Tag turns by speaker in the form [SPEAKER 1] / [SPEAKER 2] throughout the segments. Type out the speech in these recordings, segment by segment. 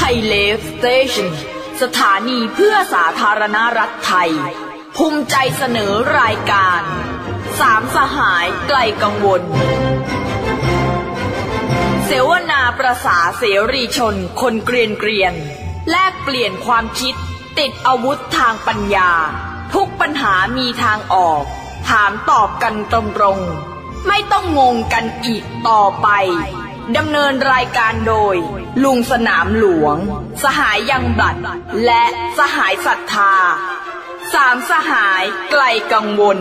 [SPEAKER 1] ยเลฟสเตชันสถานีเพื่อสาธารณรัฐไทยภูมิใจเสนอรายการสามสหายไกลกังวลเสวนาประสาเสรีชนคนเกรียนแลกเปลี่ยนความคิดติดอาวุธทางปัญญาทุกปัญหามีทางออกถามตอบกันตรงๆไม่ต้องงงกันอีกต่อไปดำเนินรายการโดยลุงสนามหลวงสหายยังบลัดและสหายศรัทธาสามสหายไกลกังวล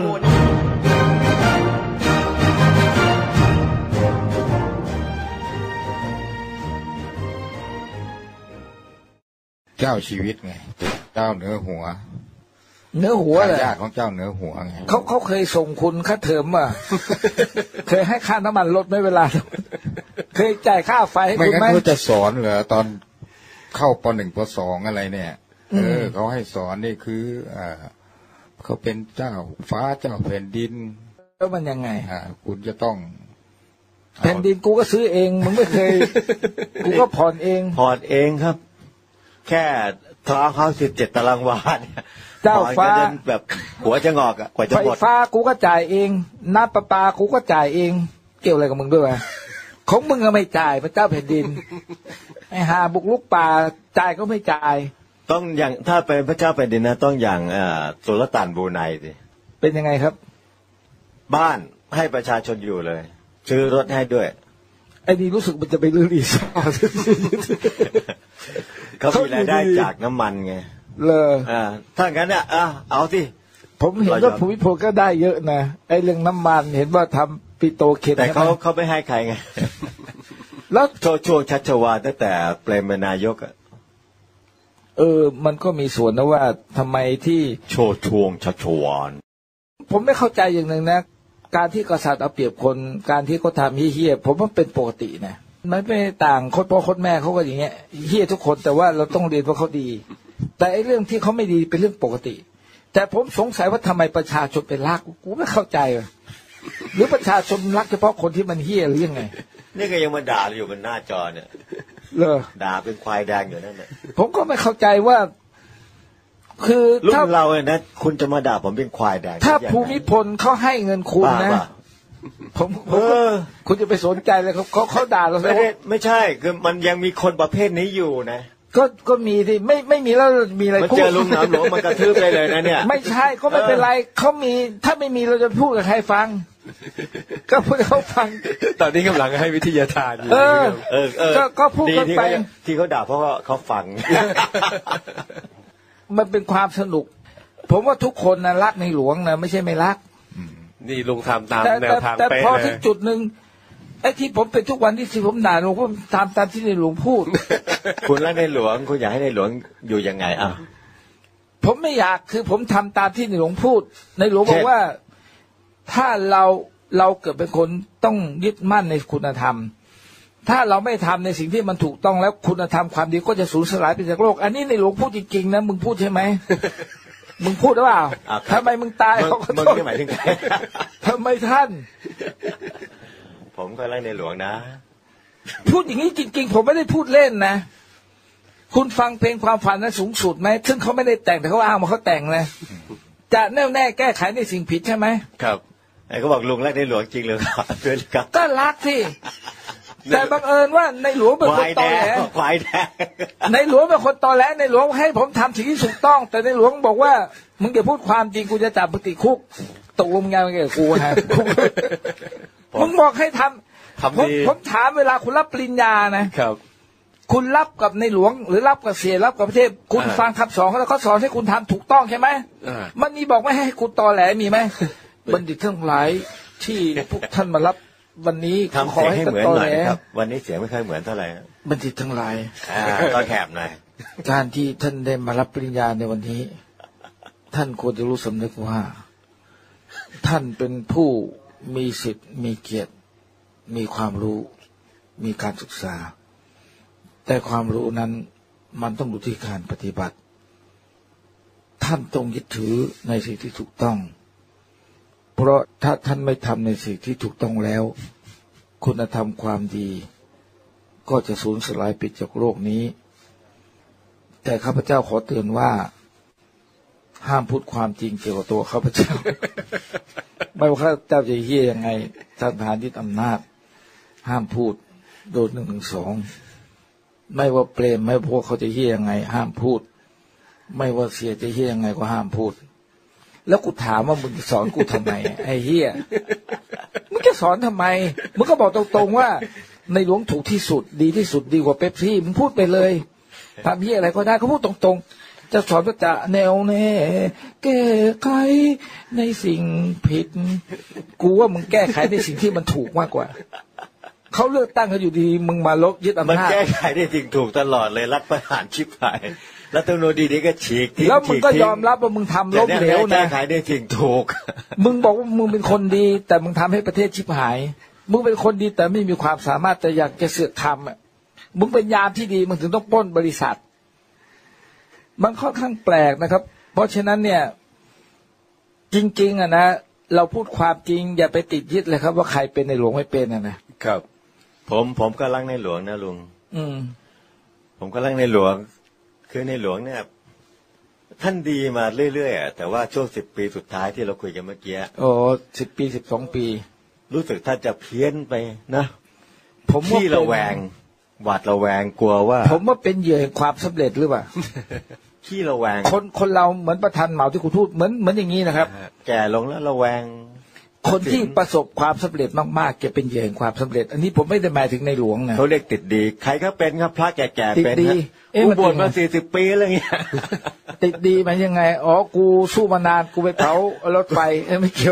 [SPEAKER 2] เจ้าชีวิตไงเจ้าเหนือหัวเลยญาติของเจ้าเหนือหัวไง
[SPEAKER 3] เขาเคยส่งคุณค่าเทอมอ่ะ เคยให้ค่าน้ำมันลดไม่เวลาเคยจ่ายค่าไฟให้คุณไหม
[SPEAKER 2] ไม่งั้นเขาจะสอนเหรอตอนเข้าป.1 ป.2อะไรเนี่ยเขาให้สอนนี่คือเขาเป็นเจ้าฟ้าเจ้าแผ่นดิน
[SPEAKER 3] แล้วมันยังไง
[SPEAKER 2] คุณจะต้อง
[SPEAKER 3] แผ่นดินกูก็ซื้อเองมึงไม่เคย กูก็ผ่อนเอง
[SPEAKER 4] ครับแค่ท้อเขา17 ตารางวาเนี่ย
[SPEAKER 3] เจ้าฟ้า
[SPEAKER 4] แบบหัวจะงอกอ่ะกว่าจะหมด
[SPEAKER 3] ไฟฟ้ากูก็จ่ายเองน้ำประปากูก็จ่ายเองเกี่ยวอะไรกับมึงด้วยวะของมึงก็ไม่จ่ายพระเจ้าแผ่นดินไอ้หาบุกลุกป่าจ่ายก็ไม่จ่าย
[SPEAKER 4] ต้องอย่างถ้าเป็นพระเจ้าแผ่นดินนะต้องอย่างสุลต่านบรูไนสิ
[SPEAKER 3] เป็นยังไงครับ
[SPEAKER 4] บ้านให้ประชาชนอยู่เลยซื้อรถให้ด้วย
[SPEAKER 3] ไอ้นี่รู้สึกมันจะไปลื้อรีสอร์ท
[SPEAKER 4] เขามีรายได้จากน้ำมันไงถ้างั้นเนี่ยเอาสิ
[SPEAKER 3] ผมเห็นว่าภูมิพลก็ได้เยอะนะไอ้เรื่องน้ำมันเห็นว่าทำปิโตรเคม
[SPEAKER 4] แต่เขาไม่ให้ใครไงแล้วช่วงชัชวาลตั้งแต่เปรมเป็นนายก
[SPEAKER 3] มันก็มีส่วนนะว่าทำไมที่
[SPEAKER 4] ช่วงชัชวาล
[SPEAKER 3] ผมไม่เข้าใจอย่างหนึ่งนะการที่กษัตริย์เอาเปรียบคนการที่เขาทำเหี้ยผมว่าเป็นปกตินะมันไม่ต่างคนพ่อคนแม่เขาก็อย่างเงี้ยเหี้ยทุกคนแต่ว่าเราต้องเรียนว่าเขาดีแต่ไอ้เรื่องที่เขาไม่ดีเป็นเรื่องปกติแต่ผมสงสัยว่าทำไมประชาชนเป็นรักกูไม่เข้าใจหรือประชาชนรักเฉพาะคนที่มันเหี้ยหรือยังไง
[SPEAKER 4] นี่ก็ยังมาด่าอยู่บนหน้าจอเนี่ยด่าเป็นควายแดงอยู่นั่นแหละ
[SPEAKER 3] ผมก็ไม่เข้าใจว่าคือ
[SPEAKER 4] รุ่นเราเนี่ยนะคุณจะมาด่าผมเป็นควายแดง
[SPEAKER 3] ถ้าภูมิพลเขาให้เงินคุณนะผมคุณจะไปสนใจเลยเขาด่าเรา
[SPEAKER 4] ไม่ใช่คือมันยังมีคนประเภทนี้อยู่นะ
[SPEAKER 3] ก็มีที่ไม่มีแล้วมีอะไร
[SPEAKER 4] พูดเจอลุงน้ำหลวงมันกระทืบไปเลยนะเนี่ย
[SPEAKER 3] ไม่ใช่ก็ไม่เป็นไรเขามีถ้าไม่มีเราจะพูดกับใครฟังก็พูดเขาฟัง
[SPEAKER 5] ตอนนี้กำลังให้วิทยาทานอยู่
[SPEAKER 3] ก็พูดกันไป
[SPEAKER 4] ที่เขาด่าเพราะว่าเขาฟัง
[SPEAKER 3] มันเป็นความสนุกผมว่าทุกคนนะรักในหลวงนะไม่ใช่ไม่รัก
[SPEAKER 5] นี่ลุงทำตามแนวทาง
[SPEAKER 3] แต่พอถึงจุดหนึ่งไอ้ที่ผมเป็นทุกวันที่ผมด่าหลวงผมทำตามที่ในหลวงพูด
[SPEAKER 4] คุณรักในหลวงคุณอยากให้ในหลวงอยู่ยังไง
[SPEAKER 3] ผมไม่อยากคือผมทำตามที่ในหลวงพูดในหลวงบอกว่าถ้าเราเกิดเป็นคนต้องยึดมั่นในคุณธรรมถ้าเราไม่ทำในสิ่งที่มันถูกต้องแล้วคุณธรรมความดีก็จะสูญสลายไปจากโลกอันนี้ในหลวงพูดจริงๆนะมึงพูดใช่ไหมมึงพูดหรือเปล่าทำไมมึงตายเขาก็
[SPEAKER 4] ต้องหมายถึงใคร
[SPEAKER 3] ทำไมท่าน
[SPEAKER 4] ผมก็รักในหลวงนะ
[SPEAKER 3] พูดอย่างนี้จริงๆผมไม่ได้พูดเล่นนะคุณฟังเพลงความฝันนั้นสูงสุดไหมซึ่งเขาไม่ได้แต่งแต่เขาอ้างว่าเขาแต่งนะจะแน่วแน่แก้ไขในสิ่งผิดใช่ไหม
[SPEAKER 4] ครับไอ้เขาบอกลุงรักในหลวงจริงหรือเปล่า
[SPEAKER 3] ก็รักที่แต่บังเอิญว่าในหลวงเป็นคนตอแหลในหลวงเป็นคนตอแหลในหลวงให้ผมทำสิ่งที่ถูกต้องแต่ในหลวงบอกว่ามึงอย่าพูดความจริงกูจะจับมึงติดคุกตกลงงานกับกูฮะมึงบอกให้ทำผมถามเวลาคุณรับปริญญานะครับคุณรับกับในหลวงหรือรับกับเสียรับกับประเทศคุณฟังคำสอนเขาสอนให้คุณทำถูกต้องใช่ไหมมันมีบอกไม่ให้คุณตอแหลมีไหมบัณฑิตทั้งหลายที่พวกท่านมารับวันนี้
[SPEAKER 4] ขอให้เหมือนหน่อยครับวันนี้เสียงไม่ค่อยเหมือนเท่าไหร่
[SPEAKER 3] บัณฑิตทั้งหลาย
[SPEAKER 4] ตอนแคบหน่อย
[SPEAKER 3] การที่ท่านได้มารับปริญญาในวันนี้ท่านควรจะรู้สำนึกว่าท่านเป็นผู้มีสิทธิ์มีเกียรติมีความรู้มีการศึกษาแต่ความรู้นั้นมันต้องดูที่การปฏิบัติท่านต้องยึดถือในสิ่งที่ถูกต้องเพราะถ้าท่านไม่ทำในสิ่งที่ถูกต้องแล้วคุณธรรมความดีก็จะสูญสลายไปจากโลกนี้แต่ข้าพเจ้าขอเตือนว่าห้ามพูดความจริงเกี่ยวกับตัวข้าพเจ้า ไม่ว่าข้าพเจ้าจะเหี้ยยังไงท่านประธานยึดอำนาจห้ามพูดโดน112ไม่ว่าเปรมไม่พวกเขาจะเหี้ยยังไงห้ามพูดไม่ว่าเสียจะเหี้ยยังไงก็ห้ามพูดแล้วกูถามว่ามึงจะสอนกูทำไม ไอ้เหี้ยมึงจะสอนทำไมมึงก็บอกตรงๆว่าในหลวงถูกที่สุดดีที่สุดดีกว่าเป๊ปซี่มึงพูดไปเลยทำเหี้ยอะไรก็ได้เขาพูดตรงๆจะสอนก็จะแนวแน่แก้ไขในสิ่งผิดกูว่ามึงแก้ไขในสิ่งที่มันถูกมากกว่าเขาเลือกตั้งกันอยู่ดีมึงมาลบยึดอำนาจ
[SPEAKER 4] มันแก้ไขได้จริงถูกตลอดเลยรัฐประหารชิบหายรัฐธรรมนูญดีๆก็ฉีกทิ้ง
[SPEAKER 3] แล้วมึงก็ยอมรับว่ามึงทำล้มเหลวนะ
[SPEAKER 4] แก้ไขได้จริงถูก
[SPEAKER 3] มึงบอกว่ามึงเป็นคนดีแต่มึงทำให้ประเทศชิบหายมึงเป็นคนดีแต่ไม่มีความสามารถแต่อยากจะเสือกทำอ่ะมึงเป็นยามที่ดีมึงถึงต้องปล้นบริษัทมันค่อนข้างแปลกนะครับเพราะฉะนั้นเนี่ยจริงๆอ่ะนะเราพูดความจริงอย่าไปติดยึดเลยครับว่าใครเป็นในหลวงไม่เป็นนะครับ
[SPEAKER 4] ผมก็รักในหลวงนะลุงผมก็รักในหลวงคือในหลวงเนี่ยท่านดีมาเรื่อยๆแต่ว่าช่วง10 ปีสุดท้ายที่เราคุยกันเมื่อกี้
[SPEAKER 3] 10 ปี12 ปี
[SPEAKER 4] รู้สึกท่านจะเพี้ยนไปนะ
[SPEAKER 3] ผมว่า
[SPEAKER 4] ที่ระแวงหวาดระแวงกลัวว่า
[SPEAKER 3] ผมว่าเป็นเหยื่อแห่งความสำเร็จหรือเปล่า
[SPEAKER 4] ขี้ระแวง
[SPEAKER 3] คนเราเหมือนประธานเหมาที่คุณพูดเหมือนอย่างนี้นะครับ
[SPEAKER 4] แก่ลงแล้วระแวง
[SPEAKER 3] คนที่ประสบความสำเร็จมากๆจะเป็นเหยื่อแห่งความสำเร็จอันนี้ผมไม่ได้หมายถึงในหลวงนะ
[SPEAKER 4] เขาเรียกติดดีใครก็เป็นครับพระแก่ๆเป็นกูบวชมา40 ปีอะไรเงี้ย
[SPEAKER 3] ติดดีมันยังไงอ๋อกูสู้มานานกูไปเผารถไฟไม่เกี่ยว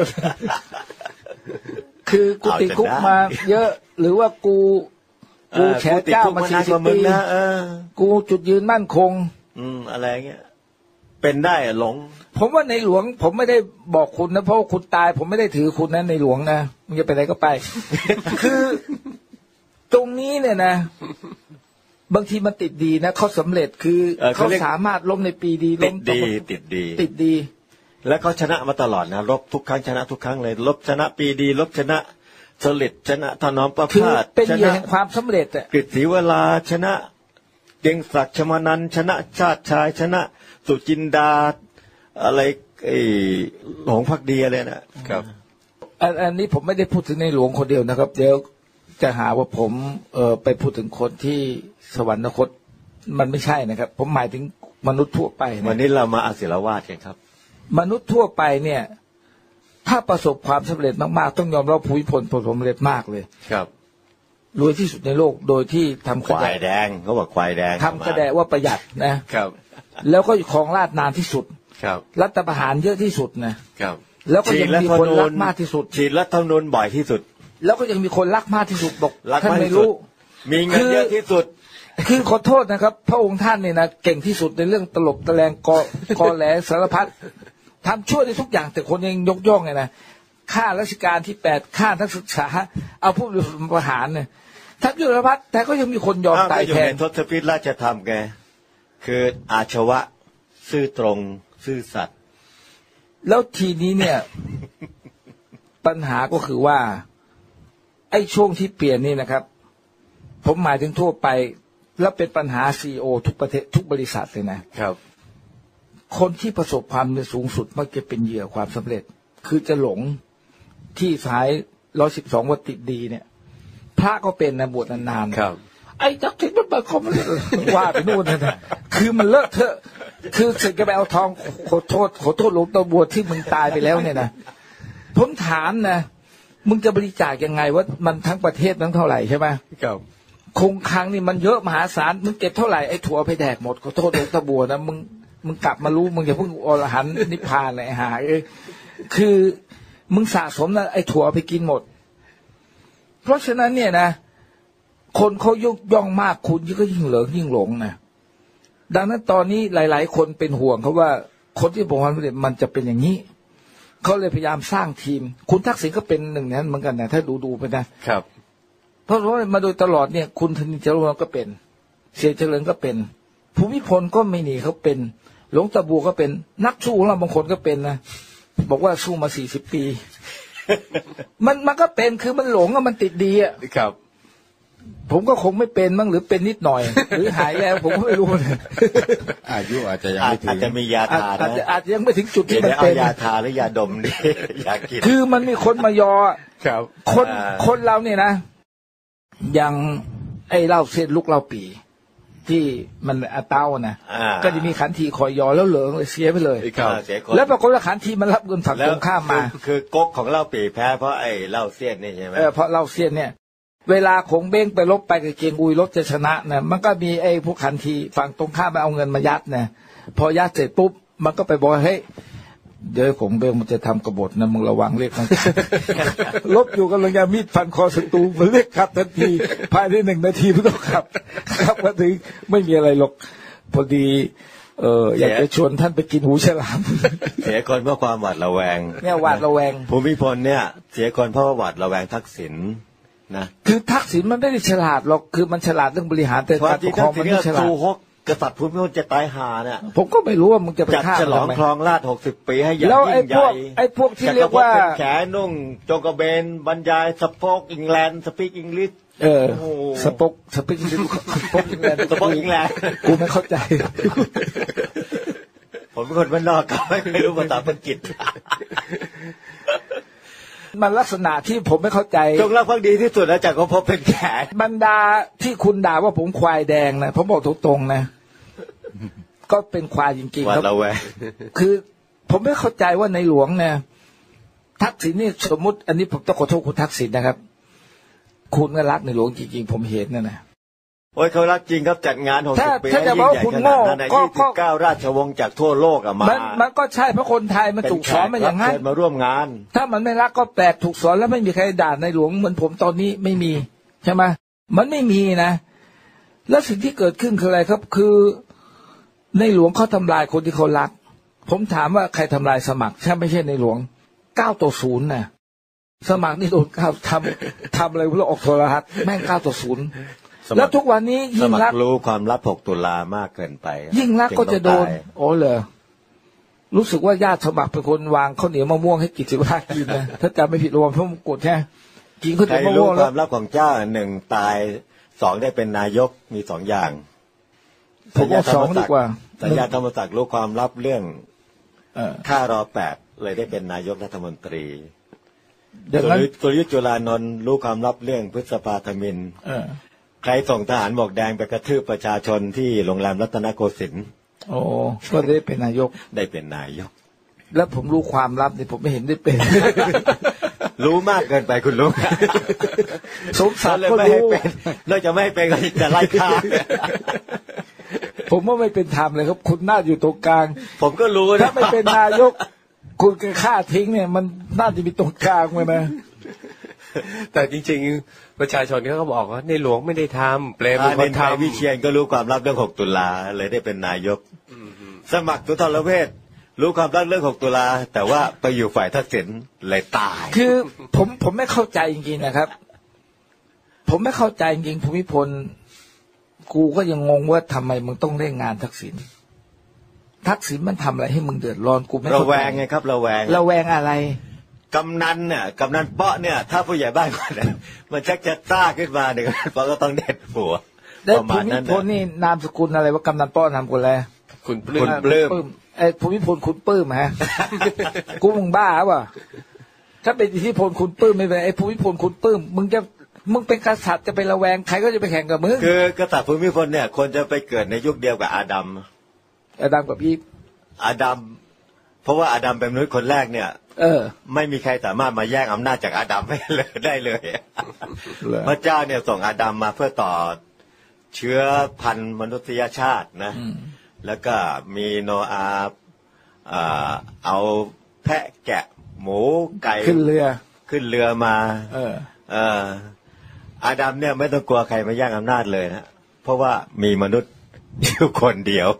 [SPEAKER 3] คือกูติดคุกมาเยอะหรือว่ากูแฉเจ้ามา40 ปีกูจุดยืนมั่นคง
[SPEAKER 4] อะไรเงี้ยเป็นได้หลง
[SPEAKER 3] ผมว่าในหลวงผมไม่ได้บอกคุณนะเพราะคุณตายผมไม่ได้ถือคุณนะในหลวงนะมึงจะไปไหนก็ไป คือตรงนี้เนี่ยนะบางทีมันติดดีนะเขาสำเร็จคือเขาสามารถล้มในปีดีล้ม
[SPEAKER 4] ติดดีแล้วเขาชนะมาตลอดนะรบทุกครั้งชนะทุกครั้งเลยลบชนะปีดีลบชนะสลิดชนะถนอมประพาส
[SPEAKER 3] เป็นเหยื่อแห่งความสำเร็จอ่ะ
[SPEAKER 4] กฤษศรีวราชนะเก่งศักดิ์ชมานันท์ชนะชาติชายชนะสุจินดาอะไรหลวงภักดีอะไรนะครับ
[SPEAKER 3] อันนี้ผมไม่ได้พูดถึงในหลวงคนเดียวนะครับเดี๋ยวจะหาว่าผมไปพูดถึงคนที่สวรรคตมันไม่ใช่นะครับผมหมายถึงมนุษย์ทั่วไป
[SPEAKER 4] วันนี้เรามาอาศิรวาทกันครับ
[SPEAKER 3] มนุษย์ทั่วไปเนี่ยถ้าประสบความสำเร็จมากๆต้องยอมรับภูมิพลประสบความสำเร็จมากเลย
[SPEAKER 4] ครับ
[SPEAKER 3] รวยที่สุดในโลกโดยที่ทำ
[SPEAKER 4] ควายแดงเขาบอกควายแดง
[SPEAKER 3] ทำกระแดะว่าประหยัดนะครับแล้วก็ครองราชย์นานที่สุด
[SPEAKER 4] ครับ
[SPEAKER 3] รัฐประหารเยอะที่สุดนะครับแล้วก็ยังมีคนรักมากที่สุด
[SPEAKER 4] ฉีดรัฐธรรมนูญบ่อยที่สุด
[SPEAKER 3] แล้วก็ยังมีคนรักมากที่สุดบอกท่านไม่รู้
[SPEAKER 4] มีเงินเยอะที่สุด
[SPEAKER 3] คือขอโทษนะครับพระองค์ท่านเนี่ยนะเก่งที่สุดในเรื่องตลบตะแลงกอแหลสารพัดทำช่วยในทุกอย่างแต่คนยังยกย่องไงนะข้าราชการที่8ข้านักศึกษาเอาผู้บริหารประหารเนี่ยทัพยุทธภัทรแต่ก็ยังมีคนยอมตายแทน
[SPEAKER 4] ทศพิธราชธรรมแกคืออาชวะซื่อตรงซื่อสัตย์
[SPEAKER 3] แล้วทีนี้เนี่ยปัญหาก็คือว่าไอ้ช่วงที่เปลี่ยนนี่นะครับผมหมายถึงทั่วไปแล้วเป็นปัญหา CEO ทุกประเทศทุกบริษัทเลยนะครับคนที่ประสบความสำเร็จสูงสุดมักจะเป็นเหยื่อความสำเร็จคือจะหลงที่สาย112วัตติดีเนี่ยพระก็เป็นนะบวชนาน
[SPEAKER 4] ๆครับ
[SPEAKER 3] ไอ้จักรทิพย์มันคอมว่าไปนู่นนะคือมันเลอะเทอะคือเสร็จก็ไปเอาทองขอโทษหลวงตาบัวที่มึงตายไปแล้วเนี่ยนะผมถามนะมึงจะบริจาคยังไงว่ามันทั้งประเทศทั้งเท่าไหร่ใช่ไหม
[SPEAKER 4] ครับ
[SPEAKER 3] คงคลังนี่มันเยอะมหาศาลมึงเก็บเท่าไหร่ไอ้ถั่วไปแดกหมดขอโทษหลวงตาบัวนะมึงกลับมารู้มึงอย่าเพิ่งอรหันต์นิพพานเลยหาคือมึงสะสมนะไอ้ถั่วไปกินหมดเพราะฉะนั้นเนี่ยนะคนเขายกย่องมากคุณก็ยิ่งเหลิงยิ่งหลงนะดังนั้นตอนนี้หลายๆคนเป็นห่วงเขาว่าคนที่บอกว่ามันจะเป็นอย่างนี้เขาเลยพยายามสร้างทีมคุณทักษิณก็เป็นหนึ่งนั้นเหมือนกันนะถ้าดูไปนะครับเพราะว่ามาโดยตลอดเนี่ยคุณธนินทร์เจริญก็เป็นเสียเจริญก็เป็นภูมิพลก็ไม่หนีเขาเป็นหลวงตาบัวก็เป็นนักสู้ของเราบางคนก็เป็นนะบอกว่าสู้มา40 ปี มันก็เป็นคือมันหลงอะมันติดดีอะ
[SPEAKER 4] ครับ
[SPEAKER 3] ผมก็คงไม่เป็นมั้งหรือเป็นนิดหน่อย หรือหายแล้วผมก็ไม่รู้เลย
[SPEAKER 2] อายุอาจจะยังไม่ถึง
[SPEAKER 4] อาจจะมียาทา
[SPEAKER 3] อาจจะยังไม่ถึงจุดที่มัน
[SPEAKER 4] เป็นยาทาหรือยาดมนี่ยากิน
[SPEAKER 3] คือมันมีคนมายอ
[SPEAKER 5] ครับ
[SPEAKER 3] คนเราเนี่ยนะอย่างไอ้เหล้าเส้นลูกเหล้าปีที่มันเต้านะก็จะมีขันทีคอยยอแล้วเหลืองเลยเสียไปเลยแล้วปรากฏว่าขันทีมันรับเงินฝั่งตรงข้ามมา
[SPEAKER 4] คือก๊กของเหล้าปีแพ้เพราะไอ้เหล้าเส้นนี่ใช่ไหม
[SPEAKER 3] เพราะเหล้าเส้นเนี่ยเวลาคงเบ้งไปลบไปกับเกียงอุยลบจะชนะเนี่ยมันก็มีไอ้พวกขันทีฝั่งตรงข้ามมาเอาเงินมายัดเนี่ยพอยัดเสร็จปุ๊บมันก็ไปบอกเฮ้ยเดี๋ยวผมเบ้งมันจะทำกบฏนะมึงระวังเรียกมันลบอยู่กันเลยมีดฟันคอศัตรูมันเรียกขับทันทีภายใน1 นาทีไม่ต้องขับมาถึงไม่มีอะไรหรอกพอดีอยากจะชวนท่านไปกินหูฉลาม
[SPEAKER 4] เสียคนเพราะความหวาดระแวง
[SPEAKER 3] เนี่ยหวาดระแวง
[SPEAKER 4] ภูมิพลเนี่ยเสียคนเพราะหวาดระแวงทักษิณนะ
[SPEAKER 3] คือทักษิณมันไม่ได้ฉลาดหรอกคือมันฉลาดเรื่องบริหารแต่การปกครองมันไม่ฉลาด
[SPEAKER 4] กษัตริย์ภูมิพลจะตายหาเนี่ย
[SPEAKER 3] ผมก็ไม่รู้ว่ามึงจะไป
[SPEAKER 4] ฆ่าฉลองครองราช60 ปีให้อย่าง
[SPEAKER 3] ยิ่งใหญ่ไอ้พวกที่เรียกว่า
[SPEAKER 4] แขนนุ่งจงกระเบนบรรยายสปอกอังกฤษสปีกอังกฤษ
[SPEAKER 3] สปอกสปีกอังกฤษสปอกอังกฤษ
[SPEAKER 4] สปอกอังกฤษ
[SPEAKER 3] กูไม่เข้าใจ
[SPEAKER 4] ผมเป็นคนบ้านนอกก็ไม่รู้ภาษาอังกฤษ
[SPEAKER 3] มันลักษณะที่ผมไม่เข้าใจ
[SPEAKER 4] จงรักภักดีที่สุดแล้วจากก็พบเป็นแขก
[SPEAKER 3] บรรดาที่คุณด่าว่าผมควายแดงนะผมบอกตรงๆนะก็เป็นควายจริงๆครับคือผมไม่เข้าใจว่าในหลวงเนี่ยทักษิณนี่สมมุติอันนี้ผมต้องขอโทษคุณทักษิณนะครับคุณก็รักในหลวงจริงๆผมเห็นนะ
[SPEAKER 4] โอ้ยเขารักจริงครับจัดงาน60 ปีให้ยิ่งใหญ่ขนาดนั้น29 ราชวงศ์จากทั่วโลกมา
[SPEAKER 3] มันก็ใช่เพราะคนไทยมันถูกสอนมาอย่างนั้น
[SPEAKER 4] มาร่วมงาน
[SPEAKER 3] ถ้ามันไม่รักก็แปลกถูกสอนแล้วไม่มีใครด่าในหลวงเหมือนผมตอนนี้ไม่มีใช่ไหมมันไม่มีนะแล้วสิ่งที่เกิดขึ้นคืออะไรครับคือในหลวงเขาทำลายคนที่เขารักผมถามว่าใครทำลายสมัครใช่ไม่ใช่ในหลวง9-0นะสมัครนี่โดนทำอะไรพวกออกโทรทัศน์แม่ง9-0แล้วทุกวันนี้ยิ่งรัก
[SPEAKER 4] รู้ความลับ6 ตุลามากเกินไป
[SPEAKER 3] ยิ่งรักก็จะโดนโอ้เหรอรู้สึกว่าญาติสมัครเป็นคนวางข้าวเหนียวมะม่วงให้กิจสิบห้ากินนะถ้าจำไม่ผิดรวมทั้งกดแค่กินข้าวเหนียวมะม่วงแล้ว
[SPEAKER 4] ความลับของเจ้า1ตาย2ได้เป็นนายกมี2อย่าง
[SPEAKER 3] ผมว่า2ดีกว่า
[SPEAKER 4] สัญญาธรรมศักดิ์รู้ความลับเรื่องค่ารอ8เลยได้เป็นนายกรัฐมนตรีกลยุทธ์จุฬานนท์รู้ความลับเรื่องพฤษภาธมิฬใครส่งทหารหมวกแดงไปกระทืบประชาชนที่โรงแรมรัตนโกสินทร์
[SPEAKER 3] โอ้ก็ได้เป็นนายก
[SPEAKER 4] ได้เป็นนายก
[SPEAKER 3] แล้วผมรู้ความลับนี่ผมไม่เห็นได้เป็น
[SPEAKER 4] รู้มากเกินไปคุณลุง
[SPEAKER 3] สมศักดิ์ก็รู้
[SPEAKER 4] นอกจากไม่เป็นก็จะไล่ฆ่า
[SPEAKER 3] ผมว่าไม่เป็นธรรมเลยครับคุณน่าอยู่ตรงกลาง
[SPEAKER 4] ผมก็รู้นะ
[SPEAKER 3] ถ้าไม่เป็นนายกคุณก็ฆ่าทิ้งเนี่ยมันน่าจะมีตรงกลางไว้นะ
[SPEAKER 5] แต่จริงๆประชาชนเขาก็บอกว่าในหลวงไม่ได้ทำเปรมเป็นคนทำ
[SPEAKER 4] วิเชียรก็รู้ความลับเรื่อง6 ตุลาเลยได้เป็นนายกสมัครสุนทรเวชรู้ความลับเรื่อง6 ตุลาแต่ว่าไปอยู่ฝ่ายทักษิณเลยตาย
[SPEAKER 3] คือผมไม่เข้าใจจริงๆนะครับผมไม่เข้าใจจริงภูมิพลกูก็ยังงงว่าทำไมมึงต้องเล่นงานทักษิณมันทำอะไรให้มึงเดือดร้อนกูไม่เข้าใจ
[SPEAKER 4] ระแวงไงครับระแว
[SPEAKER 3] งอะไร
[SPEAKER 4] กำนันเนี่ยกำนันเปาะเนี่ยถ้าผู้ใหญ่บ้านคนนั้นมันชักจะซ่าขึ้นมาเนี่ยเปาะก็ต้องเด็ดหัว
[SPEAKER 3] ประมาณนั้นภูมิพลนี่นามสกุลอะไรว่ากำนันเปาะนามสกุลอะไร
[SPEAKER 5] คุณปลื้ม
[SPEAKER 3] ไอ้ภูมิพลคุณปลื้มฮะกูมึงบ้าป่ะถ้าเป็นอิทธิพลคุณปลื้มไม่เป็นไอ้ภูมิพลคุณปลื้มมึงเป็นกษัตริย์จะไประแวงใครก็จะไปแข่งกับมึง
[SPEAKER 4] คือกษัตริย์ภูมิพลเนี่ยควรจะไปเกิดในยุคเดียวกับอาดัม
[SPEAKER 3] กับอีฟ
[SPEAKER 4] อาดัมเพราะว่าอาดัมเป็นมนุษย์คนแรกเนี่ยไม่มีใครสามารถมาแย่งอำนาจจากอาดัมได้เลยพระเจ้าเนี่ยส่งอาดัมมาเพื่อต่อเชื้อพันธุ์มนุษยชาตินะแล้วก็มีโนอาห์เอาแพะแกะหมูไก่
[SPEAKER 3] ขึ้นเ
[SPEAKER 4] รือมาอาดัมเนี่ยไม่ต้องกลัวใครมาแย่งอำนาจเลยนะเพราะว่ามีมนุษย์อยู่คนเดียว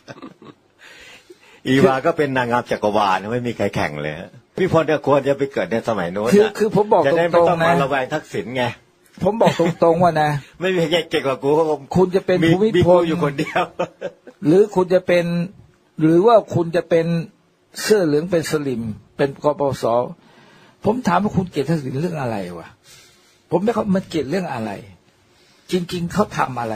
[SPEAKER 4] อีวาก็เป็นนางงามจักรวาลไม่มีใครแข่งเลยพี่พลเนี่ยควรจะไปเกิดในสมัยโน้น
[SPEAKER 3] คือผมบอกตรงๆนะจะได้ไม่ต้อง
[SPEAKER 4] มาระแวงทักษิณไง
[SPEAKER 3] ผมบอกตรงๆว่านะ
[SPEAKER 4] ไม่มีใครเก่งกว่ากู
[SPEAKER 3] คุณจะเป็นภูมิพล
[SPEAKER 4] อยู่คนเดียว
[SPEAKER 3] หรือคุณจะเป็นหรือว่าคุณจะเป็นเสื้อเหลืองเป็นสลิมเป็นกปปส.ผมถามว่าคุณเกลียดทักษิณเรื่องอะไรวะผมไม่เขามันเกลียดเรื่องอะไรจริงๆเขาทำอะไร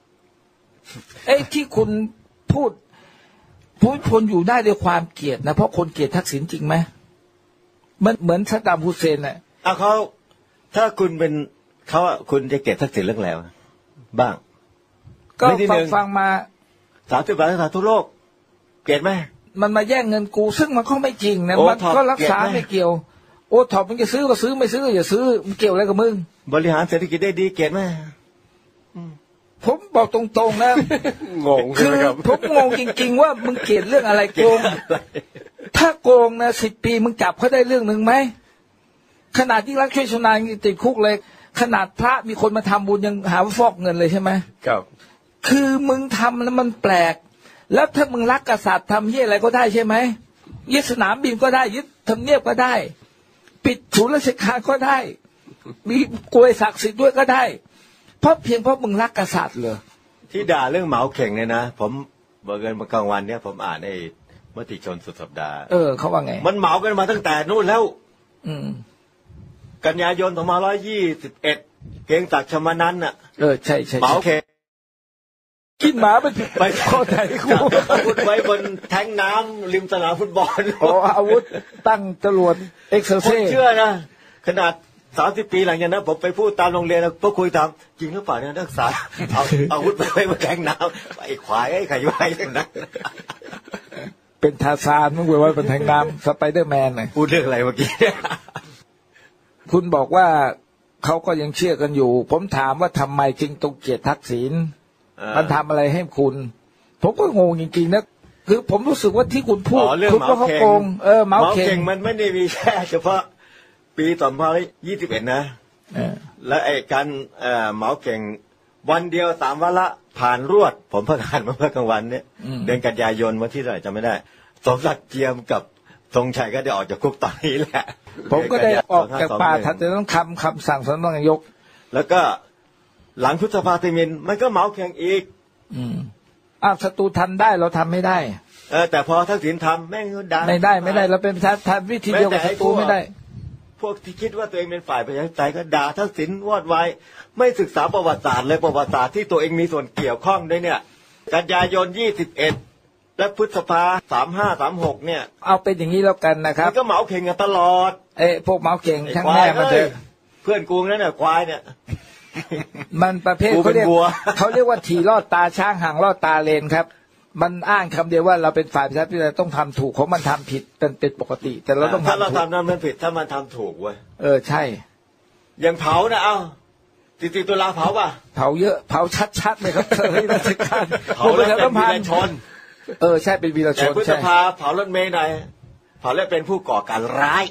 [SPEAKER 3] ที่คุณพูดภูมิพลอยู่ได้ด้วยความเกลียดนะเพราะคนเกลียดทักษิณจริงไหมมันเหมือนซัดดัม ฮุสเซนน่ะ
[SPEAKER 4] เขาถ้าคุณเป็นเขาคุณจะเกลียดทักษิณเรื่องอะไรบ้าง
[SPEAKER 3] ก็ฟังมา
[SPEAKER 4] 30 บาทรักษาทั่วโลกเกลียดไหม
[SPEAKER 3] มันมาแย่งเงินกูซึ่งมันก็ไม่จริงนะมันก็รักษาไม่เกี่ยวโอ้ท็อปมึงจะซื้อก็ซื้อไม่ซื้อก็อย่าซื้อมันเกี่ยวอะไรกับมึง
[SPEAKER 4] บริหารเศรษฐกิจได้ดีเกลียดไหม
[SPEAKER 3] ผมบอกตรงๆนะ
[SPEAKER 5] งง
[SPEAKER 3] คือผมงงจริงๆว่ามึงเกลียดเรื่องอะไรโกงถ้าโกงนะ10 ปีมึงจับเขาได้เรื่องหนึ่งไหมขนาดที่รักช่วยชนายติดคุกเลยขนาดพระมีคนมาทำบุญยังหาว่าฟอกเงินเลยใช่ไหม
[SPEAKER 5] ครับ
[SPEAKER 3] คือมึงทำแล้วมันแปลกแล้วถ้ามึงรักกษัตริย์ทำเหี้ยอะไรก็ได้ใช่ไหมยึดสนามบินก็ได้ยึดทำเนียบก็ได้ปิดศูนย์ราชการก็ได้มีกลวยศักดิ์สิทธิ์ด้วยก็ได้เพราะมึงรักกษัตริย์เหรอ
[SPEAKER 4] ที่ด่าเรื่องเหมาเข่งเนี่ยนะผมบอกกันเมื่อกลางวันเนี่ยผมอ่านในมติชนสุดสัปดาห์
[SPEAKER 3] เขาว่าไง
[SPEAKER 4] มันเหมากันมาตั้งแต่นู่นแล้วกันยายน2521เกรียงศักดิ์ชมานันท์น่ะ
[SPEAKER 3] ใช่
[SPEAKER 4] เหมาเข่ง
[SPEAKER 3] กินหมาไปข้อไหนกู
[SPEAKER 4] อาวุธไว้บนแทงน้ำริมสนามฟุตบอล
[SPEAKER 3] อาวุธตั้งจรวดเอ็กเซอร์เซ่
[SPEAKER 4] เชื่อนะขนาด30 ปีหลังจากนั้นผมไปพูดตามโรงเรียนแล้วพวกคุยถามจริงหรือเปล่าเนี่ยนักศึกษาเอาอาวุธไปบนแทงน้ำไอ้ควายไอ้ไข่ไว้นะ
[SPEAKER 3] เป็นทาซานมึงไว้บนแทงน้ำสไปเดอร์แมนเลย
[SPEAKER 4] พูดเรื่องอะไรเมื่อกี้
[SPEAKER 3] คุณบอกว่าเขาก็ยังเชื่อกันอยู่ผมถามว่าทำไมจึงต้องเกลียดทักษิณมันทำอะไรให้คุณผมก็งงจริงๆนะคือผมรู้สึกว่าที่คุณพูด
[SPEAKER 4] คุณว่าเขาโกง
[SPEAKER 3] เมาเข่ง
[SPEAKER 4] มันไม่ได้มีแค่เฉพาะปี2021นะและไอ้การเหมาเข่งวันเดียว3 วาระผ่านรวดผมเพิ่งอ่านเมื่อกลางวันเนี่ยเดือนกันยายนวันที่เท่าไหร่จำไม่ได้สมศักดิ์เจียมกับธงชัยก็ได้ออกจากคุกตอนนี้แหละ
[SPEAKER 3] ผมก็ได้ออกจากป่าทันแต่ต้องคำสั่งสำนักนายก
[SPEAKER 4] แล้วก็หลังพฤษภาธมิฬมันก็เหมาแข่งอีก
[SPEAKER 3] ศัตรูทำได้เราทำไม่ได้
[SPEAKER 4] แต่พอทักษิณทำแม่งดัง
[SPEAKER 3] ไม่ได้เราเป็นทำวิธีเดียวกับศัตรูไม่ได้
[SPEAKER 4] พวกที่คิดว่าตัวเองเป็นฝ่ายประชาธิปไตยก็ด่าทักษิณวอดวายไม่ศึกษาประวัติศาสตร์เลยประวัติศาสตร์ที่ตัวเองมีส่วนเกี่ยวข้องด้วยเนี่ยกันยายน21และพฤษภา35-36เนี่ย
[SPEAKER 3] เอาเป็นอย่างนี้แล้วกันนะครับ
[SPEAKER 4] ก็เหมาเข่งกันตลอด
[SPEAKER 3] พวกเหมาเข่งช่างแม่มันเลย
[SPEAKER 4] เพื่อนกูนั่นน่ะควายเนี่ย
[SPEAKER 3] มันประเภทเขาเรียกว่าถี่ลอดตาช้างห่างลอดตาเลนครับมันอ้างคำเดียวว่าเราเป็นฝ่ายประชาธิปไตยต้องทำถูกของมันทำผิดเป็นปกติแต่เราต้อง
[SPEAKER 4] ถ้าเราทำนั้นมันผิดถ้ามันทำถูกเว้ย
[SPEAKER 3] ใช่
[SPEAKER 4] อย่างเผานะ14 ตุลาเผาป่ะ
[SPEAKER 3] เผาเยอะเผาชัดๆเลยครับราชการ
[SPEAKER 4] เผาแล้วเป็นวีรชน
[SPEAKER 3] ใช่เป็นวีรชน
[SPEAKER 4] แต่พฤษภาเผารถเมล์ไหนเผาแล้วเป็นผู้ก่อการร้าย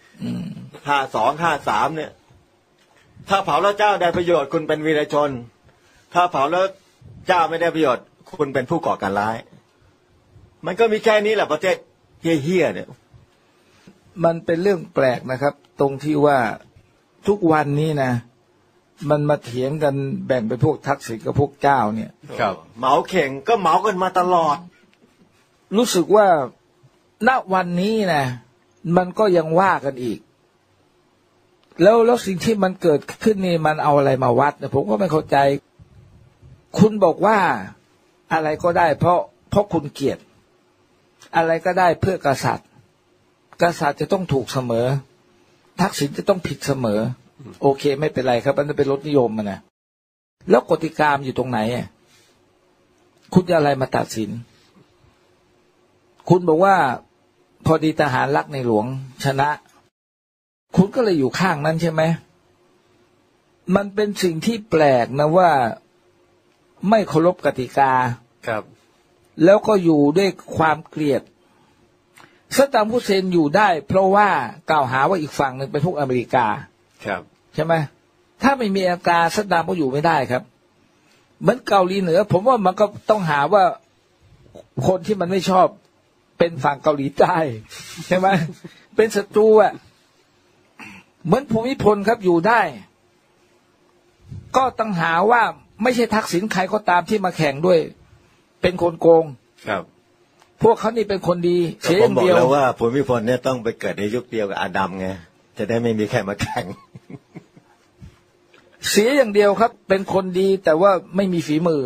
[SPEAKER 4] 52 53เนี่ยถ้าเผาแล้วเจ้าได้ประโยชน์คุณเป็นวีรชนถ้าเผาแล้วเจ้าไม่ได้ประโยชน์คุณเป็นผู้ก่อการร้ายมันก็มีแค่นี้แหละประเทศเฮี้ยๆเนี่ย
[SPEAKER 3] มันเป็นเรื่องแปลกนะครับตรงที่ว่าทุกวันนี้นะมันมาเถียงกันแบ่งเป็นพวกทักษิณกับพวกเจ้าเนี่ย
[SPEAKER 4] ครับเหมาเข่งก็เหมากันมาตลอด
[SPEAKER 3] รู้สึกว่าณวันนี้นะมันก็ยังว่ากันอีกแล้วสิ่งที่มันเกิดขึ้นนี่มันเอาอะไรมาวัดเนี่ยผมก็ไม่เข้าใจคุณบอกว่าอะไรก็ได้เพราะคุณเกลียดอะไรก็ได้เพื่อกษัตริย์จะต้องถูกเสมอทักษิณจะต้องผิดเสมอโอเคไม่เป็นไรครับมันเป็นรสนิยมนะแล้วกติกาอยู่ตรงไหนคุณจะอะไรมาตัดสินคุณบอกว่าพอดีทหารรักในหลวงชนะคุณก็เลยอยู่ข้างนั้นใช่ไหมมันเป็นสิ่งที่แปลกนะว่าไม่เคารพกติกา
[SPEAKER 5] ครับ
[SPEAKER 3] แล้วก็อยู่ด้วยความเกลียดซัดดัม ฮุสเซนอยู่ได้เพราะว่ากล่าวหาว่าอีกฝั่งหนึ่งเป็นพวกอเมริกา
[SPEAKER 5] ครับ
[SPEAKER 3] ใช่ไหมถ้าไม่มีอเมริกาซัดดัมก็อยู่ไม่ได้ครับเหมือนเกาหลีเหนือผมว่ามันก็ต้องหาว่าคนที่มันไม่ชอบเป็นฝั่งเกาหลีใต้ใช่ไหมเป็นศัตรูเหมือนภูมิพลครับอยู่ได้ก็ต้องหาว่าไม่ใช่ทักษิณใครก็ตามที่มาแข่งด้วยเป็นคนโกง
[SPEAKER 5] ครับ
[SPEAKER 3] พวกเขานี่เป็นคนดี
[SPEAKER 4] เสียอย่างเดียวผมบอกแล้วว่าภูมิพลเนี่ยต้องไปเกิดในยุคเดียวกับอาดัมไงจะได้ไม่มีใครมาแข่ง
[SPEAKER 3] เสียอย่างเดียวครับเป็นคนดีแต่ว่าไม่มีฝีมือ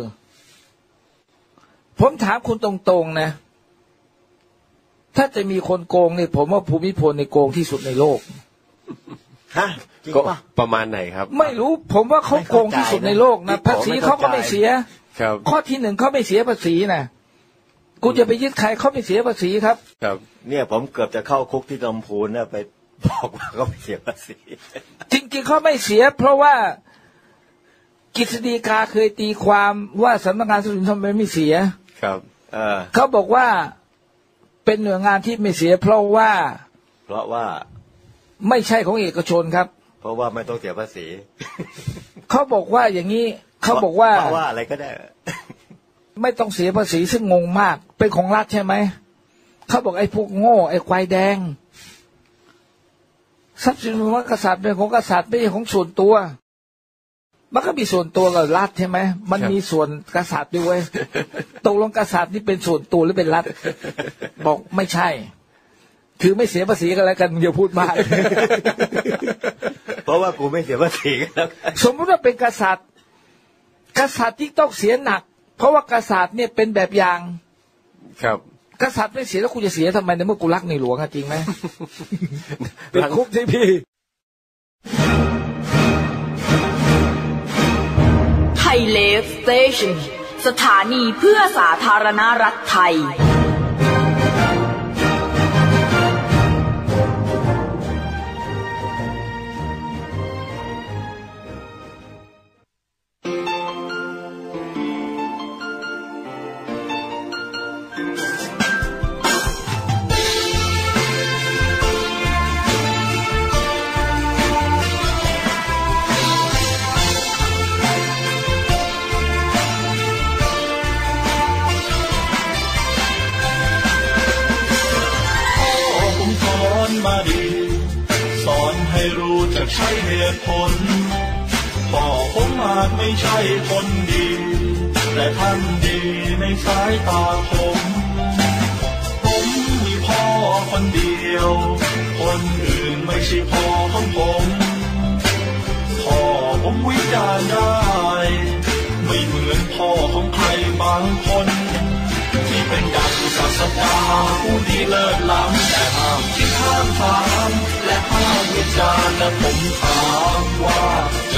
[SPEAKER 3] ผมถามคุณตรงๆนะถ้าจะมีคนโกงเนี่ยผมว่าภูมิพลในโกงที่สุดในโลก
[SPEAKER 4] ฮะจริงป่ะ
[SPEAKER 5] ประมาณไหนครับ
[SPEAKER 3] ไม่รู้ผมว่าเขาโกงที่สุดในโลกนะภาษีเขาก็ไม่เสียข้อที่หนึ่งเขาไม่เสียภาษีนะกูจะไปยึดใครเขาไม่เสียภาษีครับ
[SPEAKER 4] ครับเนี่ยผมเกือบจะเข้าคุกที่ลำพูนนะไปบอกว่าเขาไม่เสียภาษี
[SPEAKER 3] จริงๆเขาไม่เสียเพราะว่ากฤษฎีกาเคยตีความว่าสำนักงานทรัพย์สินทำไมไม่เสีย
[SPEAKER 4] ครับ
[SPEAKER 3] เขาบอกว่าเป็นหน่วยงานที่ไม่เสียเพราะว่าไม่ใช่ของเอกชนครับ
[SPEAKER 4] เพราะว่าไม่ต้องเสียภาษี
[SPEAKER 3] เขาบอกว่าอย่างนี้เขาบอกว่า
[SPEAKER 4] อะไรก็ได้
[SPEAKER 3] ไม่ต้องเสียภาษีซึ่งงงมากเป็นของรัฐใช่ไหมเขาบอกไอ้พวกโง่ไอ้ควายแดงทรัพย์สินของกษัตริย์เป็นของกษัตริย์ไม่ใช่ของส่วนตัวมันก็มีส่วนตัวกับรัฐใช่ไหมมันมีส่วนกษัตริย์ด้วยตกลงกษัตริย์นี่เป็นส่วนตัวหรือเป็นรัฐบอกไม่ใช่คือไม่เสียภาษีกันแล้วกันอย่าพูดมาก
[SPEAKER 4] เพราะว่ากูไม่เสียภาษีกันแล้ว
[SPEAKER 3] สมมติว่าเป็นกษัตริย์ที่ต้องเสียหนักเพราะว่ากษัตริย์เนี่ยเป็นแบบอย่าง
[SPEAKER 5] ครับ
[SPEAKER 3] กษัตริย์ไม่เสียแล้วกูจะเสียทำไมในเมื่อกูรักในหลวงจริงไหมเป็นคุกใช่พี่
[SPEAKER 1] ไทยเลฟสเตชันสถานีเพื่อสาธารณรัฐไทย
[SPEAKER 6] ใช้เหตุผลพ่อผมอาจไม่ใช่คนดีแต่ท่านดีในสายตาผมมีพ่อคนเดียวคนอื่นไม่ใช่พ่อของผมพ่อผมวิจารณ์ได้ไม่เหมือนพ่อของใครบางคนที่เป็นดังศาสดาผู้ดีเลิศล้ำแต่ห้ามคิดห้ามฟังและห้ามวิจารณ์และผมถามว่า